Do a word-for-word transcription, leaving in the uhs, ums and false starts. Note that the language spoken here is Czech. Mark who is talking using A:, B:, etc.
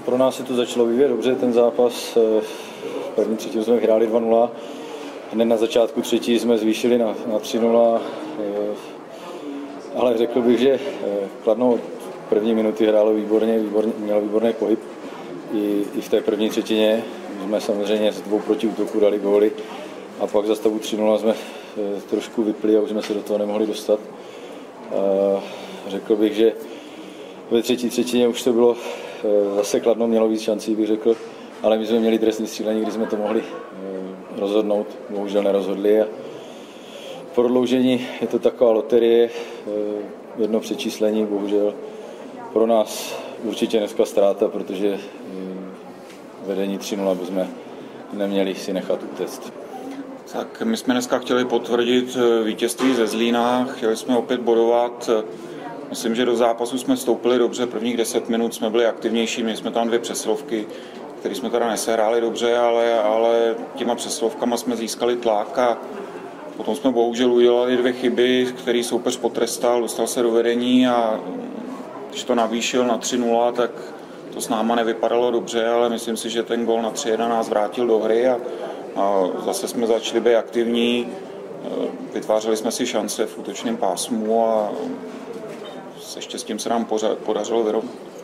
A: pro nás se to začalo vyvíjet dobře, ten zápas. V první třetí jsme hráli dva nula. Hned na začátku třetí jsme zvýšili na, na tři nula. Ale řekl bych, že Kladno od první minuty hrálo výborně, výborně mělo výborný pohyb. I, I v té první třetině jsme samozřejmě z dvou protiútoků dali góly. A pak za stavu tři nula jsme trošku vypli a už jsme se do toho nemohli dostat. Řekl bych, že ve třetí třetině už to bylo, zase Kladno mělo víc šancí, bych řekl, ale my jsme měli trestní střílení, kdy jsme to mohli rozhodnout, bohužel nerozhodli. A v prodloužení je to taková loterie, jedno přečíslení, bohužel pro nás určitě dneska ztráta, protože vedení tři nula bychom neměli si nechat utéct.
B: Tak my jsme dneska chtěli potvrdit vítězství ze Zlína, chtěli jsme opět bodovat. Myslím, že do zápasu jsme vstoupili dobře, prvních deset minut jsme byli aktivnější, měli jsme tam dvě přesilovky, které jsme teda nesehráli dobře, ale, ale těma přesilovkama jsme získali tlak a potom jsme bohužel udělali dvě chyby, které soupeř potrestal, dostal se do vedení a když to navýšil na tři nula, tak to s náma nevypadalo dobře, ale myslím si, že ten gól na tři jedna nás vrátil do hry a, a zase jsme začali být aktivní, vytvářeli jsme si šance v útočném pásmu a se štěstím se nám podařilo vyrovnat.